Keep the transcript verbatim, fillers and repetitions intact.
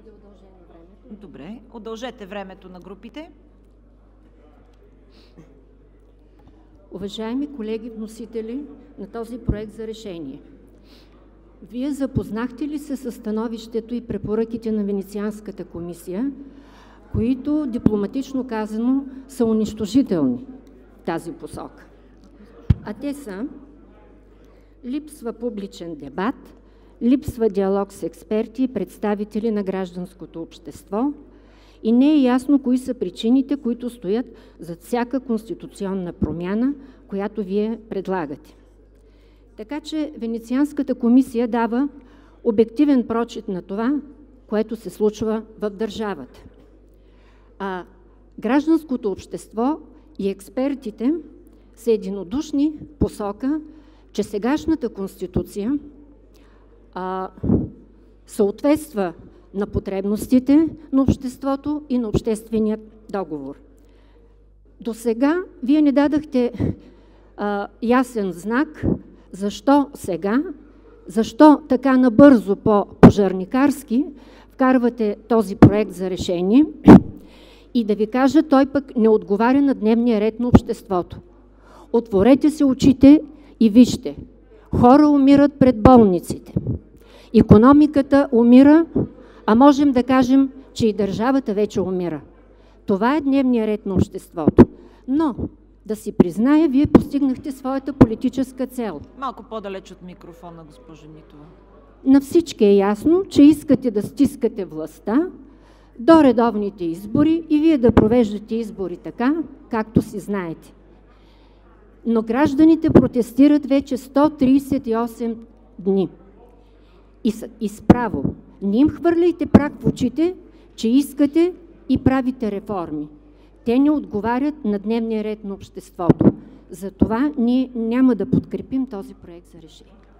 бъде удължено времето. Добре, удължете времето на групите. Уважаеми колеги вносители на този проект за решение, Вие запознахте ли се със становището и препоръките на Венецианската комисия, които, дипломатично казано, са унищожителни в тази посока? А те са: липсва публичен дебат, липсва диалог с експерти и представители на гражданското общество и не е ясно кои са причините, които стоят зад всяка конституционна промяна, която Вие предлагате. Така че Венецианската комисия дава обективен прочит на това, което се случва в държавата. А гражданското общество и експертите са единодушни в посока, че сегашната конституция а, съответства на потребностите на обществото и на обществения договор. До сега Вие не дадахте а, ясен знак защо сега, защо така набързо по-пожарникарски вкарвате този проект за решение и да ви кажа, той пък не отговаря на дневния ред на обществото. Отворете се очите и вижте. Хора умират пред болниците. Икономиката умира, а можем да кажем, че и държавата вече умира. Това е дневния ред на обществото. Но, да си призная, Вие постигнахте своята политическа цел. Малко по-далеч от микрофона, госпожо Нитова. На всички е ясно, че искате да стискате властта до редовните избори и Вие да провеждате избори така, както си знаете. Но гражданите протестират вече сто тридесет и осем дни. И, и справо. Не им хвърляйте прах в очите, че искате и правите реформи. Те не отговарят на дневния ред на обществото. Затова ние няма да подкрепим този проект за решение.